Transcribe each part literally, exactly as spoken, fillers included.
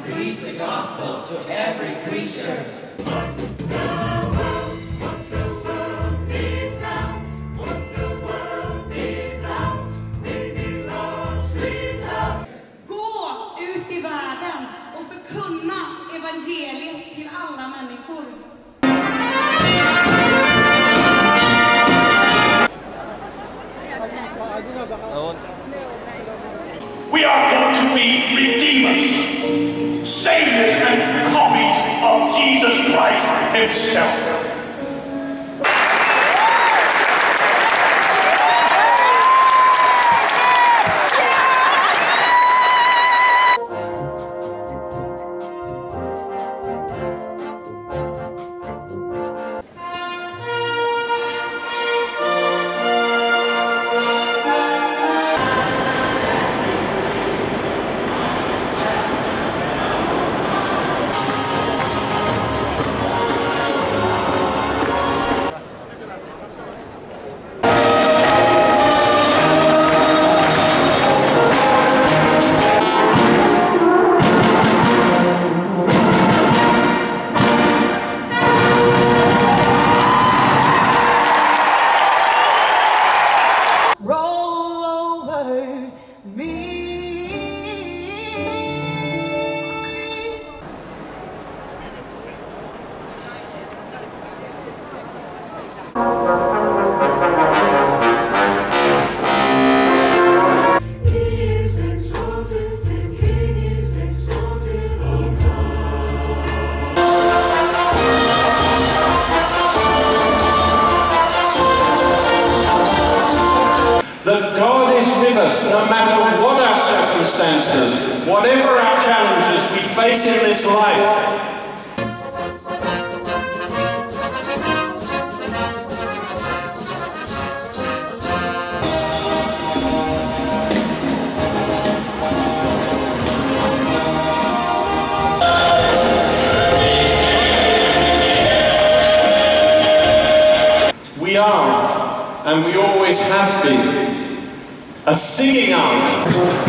and preach the gospel to every creature. Gå ut i världen och förkunna evangeliet till alla människor. We are called to be redeemers, saviors, and copies of Jesus Christ himself. That God is with us no matter what our circumstances, whatever our challenges we face in this life. We are, and we always have been, a singing army.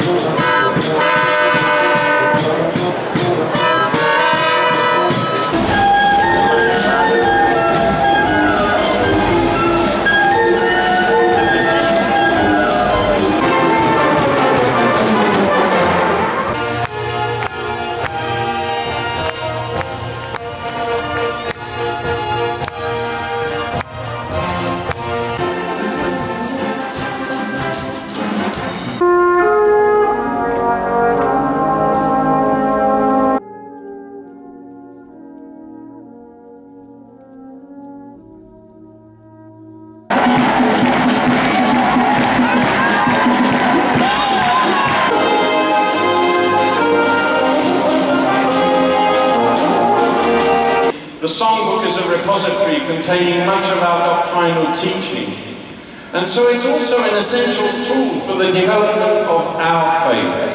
The songbook is a repository containing much of our doctrinal teaching, and so it's also an essential tool for the development of our faith.